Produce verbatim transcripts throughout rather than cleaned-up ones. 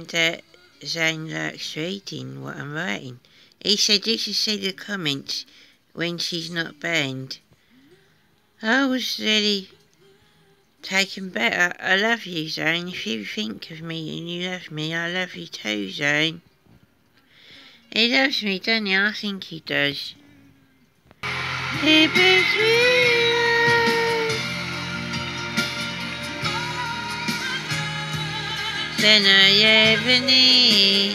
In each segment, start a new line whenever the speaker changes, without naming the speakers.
that Zane likes reading what I'm writing. He said you should see the comments when she's not banned. I was really taken back. I, I love you, Zane. If you think of me and you love me, I love you too, Zane. He loves me, doesn't he? I think he does. He brings me love. Than I ever need.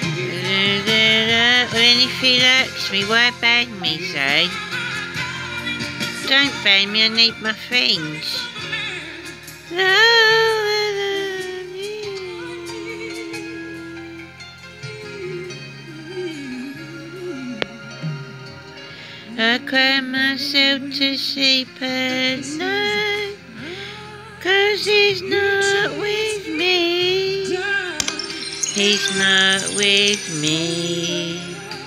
When if he likes me, why ban me, Zane? Don't ban me, I need my things. I cry myself to sleep at night, 'cause he's not with me. He's not with me.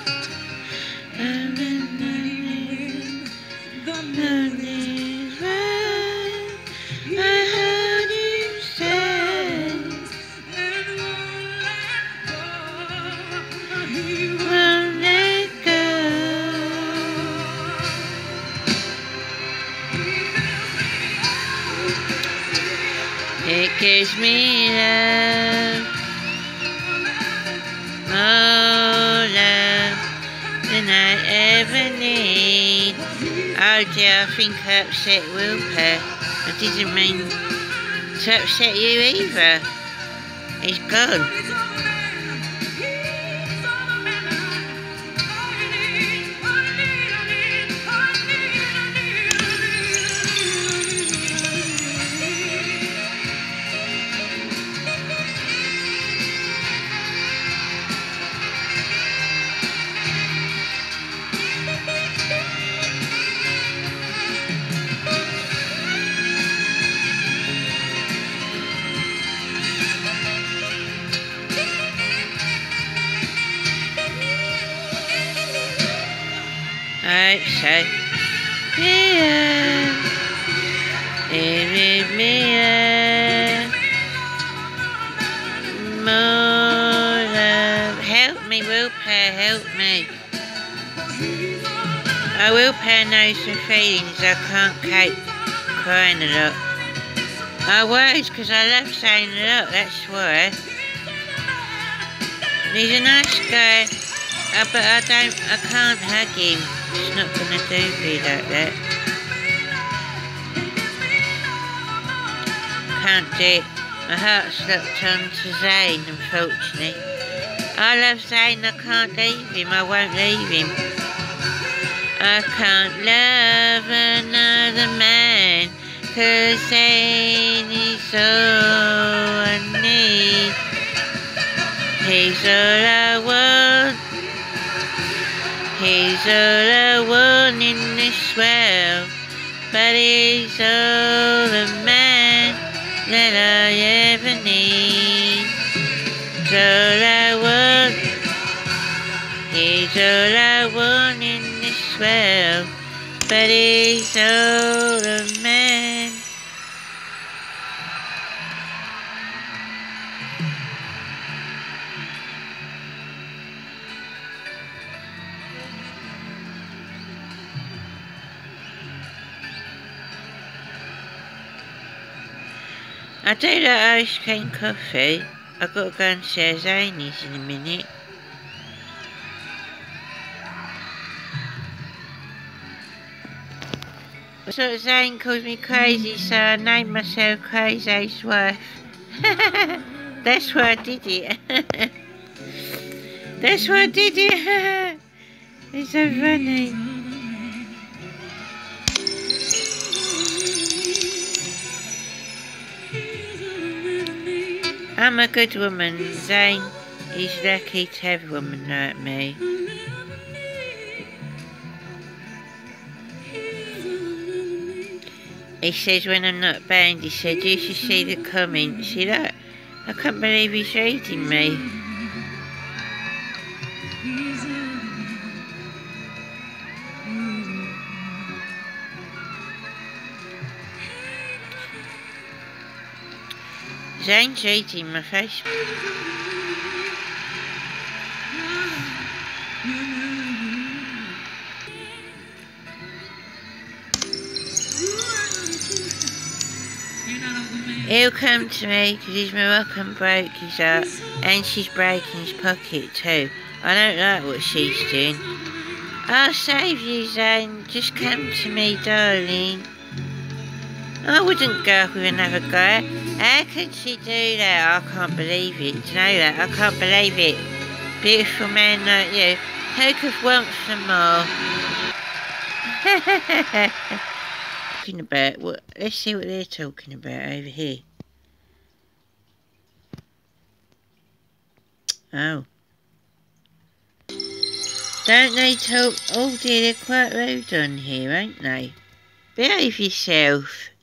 It gives me love, more love than I ever need. Oh dear, I think I upset Wilper. I didn't mean to upset you either. He's gone. I hope so. Yeah, leave me up. More love. Help me, Wilper, help me. Oh, Wilper knows the feelings. I can't cope crying a lot. I was, because I love saying a lot, that's why. He's a nice guy, uh, but I don't, I can't hug him. It's not gonna do me like that. Can't do it. My heart's locked on to Zane, unfortunately. I love Zane, I can't leave him, I won't leave him. I can't love another man, 'cause Zane is all I need. He's all I want. He's all I want in this world, but he's all the man that I ever need. He's all I want. He's all I want in this world, but he's all the man. I do like ice cream coffee. I've got to go and share Zane's in a minute. So Zane calls me crazy, so I named myself Crazy's wife. That's why I did it. That's why I did it. It's so funny. I'm a good woman. Zane is lucky to have a woman like me. He says when I'm not banned, he said you should see the comments. See that? I can't believe he's reading me. Zane's reading my Facebook. He'll come to me because his Moroccan broke his up and she's breaking his pocket too. I don't like what she's doing. I'll save you, Zane. Just come to me, darling. I wouldn't go with another guy. How could she do that? I can't believe it. Do you know that? I can't believe it. Beautiful man like you. Who could want some more? Talking about what? Let's see what they're talking about over here. Oh. Don't they talk? Oh dear, they're quite rude on here, aren't they? Behave yourself.